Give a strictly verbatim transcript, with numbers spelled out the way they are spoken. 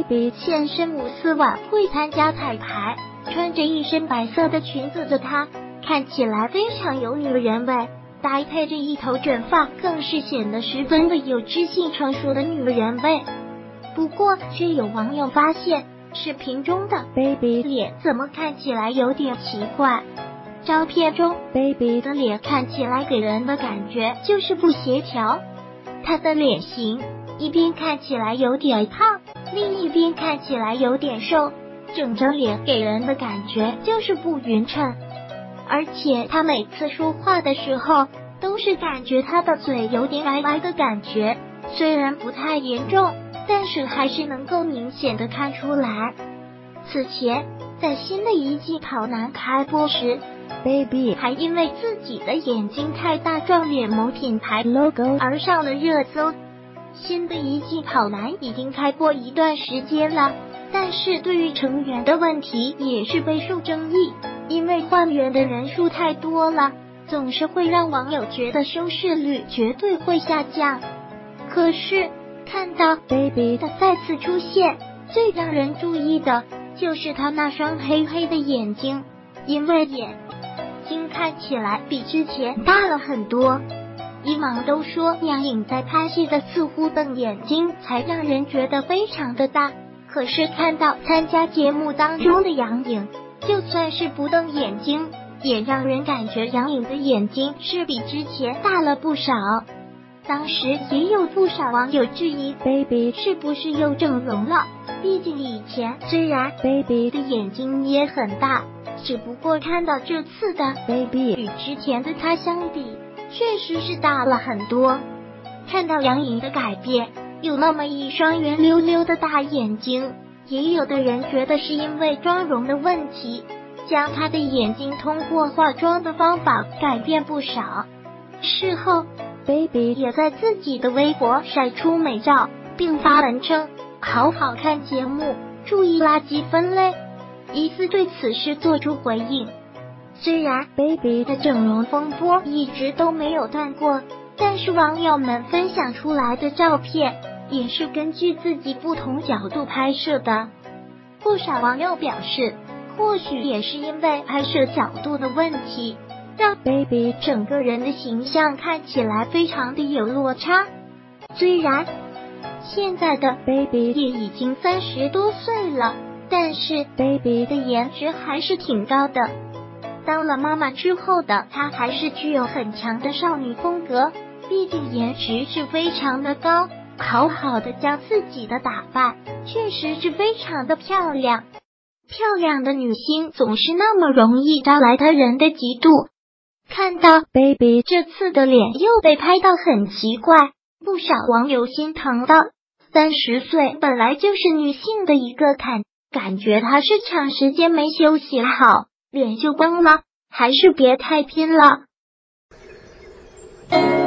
Baby 现身五四晚会参加彩排，穿着一身白色的裙子的她，看起来非常有女人味，搭配着一头卷发，更是显得十分的有知性成熟的女人味。不过，却有网友发现，视频中的 Baby 脸怎么看起来有点奇怪。照片中 Baby 的脸看起来给人的感觉就是不协调，她的脸型一边看起来有点胖，另一边看起来有点瘦，整张脸给人的感觉就是不匀称。而且她每次说话的时候，都是感觉她的嘴有点歪歪的感觉，虽然不太严重，但是还是能够明显的看出来。此前，在新的一季跑男开播时，Baby 还因为自己的眼睛太大撞脸某品牌 logo 而上了热搜。新的一季跑男已经开播一段时间了，但是对于成员的问题也是备受争议，因为换员的人数太多了，总是会让网友觉得收视率绝对会下降。可是看到 Baby 的再次出现，最让人注意的就是他那双黑黑的眼睛，因为眼睛看起来比之前大了很多。一网都说杨颖在拍戏的似乎瞪眼睛才让人觉得非常的大，可是看到参加节目当中的杨颖，就算是不瞪眼睛，也让人感觉杨颖的眼睛是比之前大了不少。当时也有不少网友质疑 Baby 是不是又整容了，毕竟以前虽然 Baby 的眼睛也很大，只不过看到这次的 Baby 与之前的她相比，确实是大了很多。看到杨颖的改变，有那么一双圆溜溜的大眼睛，也有的人觉得是因为妆容的问题，将她的眼睛通过化妆的方法改变不少。事后Baby 也在自己的微博晒出美照，并发文称好好看节目，注意垃圾分类，疑似对此事做出回应。虽然 Baby 的整容风波一直都没有断过，但是网友们分享出来的照片也是根据自己不同角度拍摄的。不少网友表示，或许也是因为拍摄角度的问题，让 Baby 整个人的形象看起来非常的有落差。虽然现在的 Baby 也已经三十多岁了，但是 Baby 的颜值还是挺高的。当了妈妈之后的她还是具有很强的少女风格，毕竟颜值是非常的高，好好的将自己的打扮，确实是非常的漂亮。漂亮的女星总是那么容易招来他人的嫉妒。看到 Baby 这次的脸又被拍到很奇怪，不少网友心疼的，三十岁本来就是女性的一个坎，感觉她是长时间没休息好，脸就崩了，还是别太拼了。